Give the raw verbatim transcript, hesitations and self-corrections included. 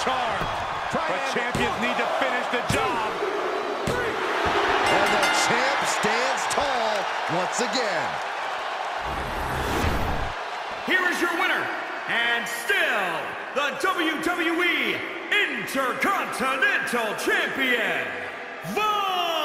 charm. But champions need to finish the job. And the champ stands tall once again. Here is your winner, and still the W W E Intercontinental Champion, Von